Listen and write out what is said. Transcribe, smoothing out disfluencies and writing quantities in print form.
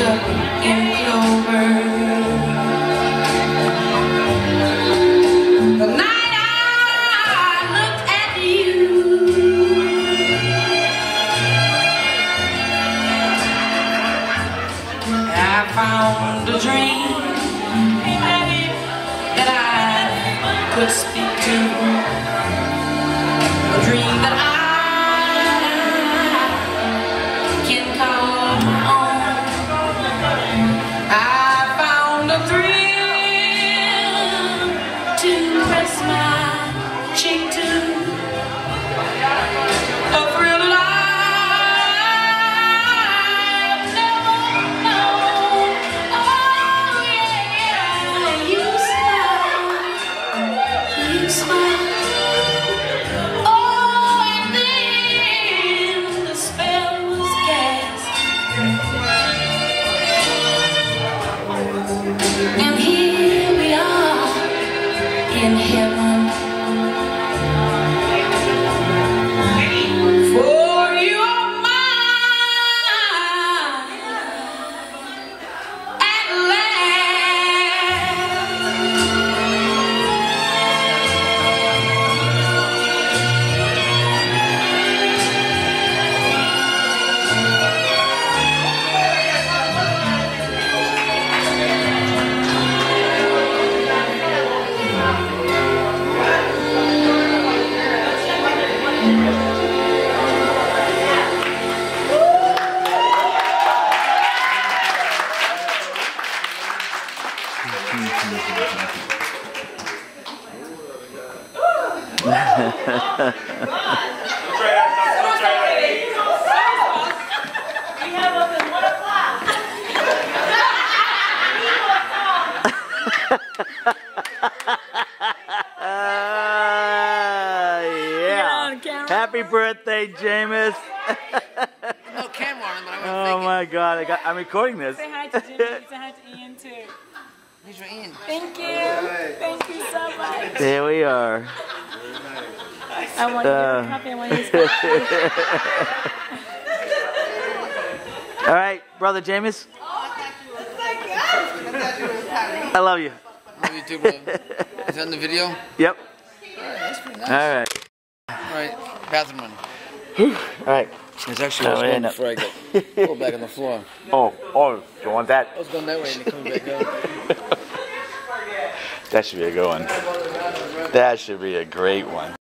up in clover. The night I looked at you, I found a dream that I could speak to, a dream that I can call my own. I found a thrill to press my cheek to, a thrill that I've never known. Oh yeah, you smile. Oh, and then the spell was cast, and here we are in heaven. For you are mine at last. Yeah. Happy birthday, Jameis. No camera on him, but I Oh my God! I'm recording this. Say hi to Jimmy. Say hi to Ian too. He's for Ian. Thank you. Thank you so much. There we are. I want you to copy. I want you to All right, brother Jameis. I love you. Love you too, brother. Is that in the video? Yep. Alright, that's pretty nice. All right. Alright, bathroom run. All right. There's actually what's going before I go back on the floor. Oh, you want that? I was going that way and you're coming back up. That should be a good one. That should be a great one.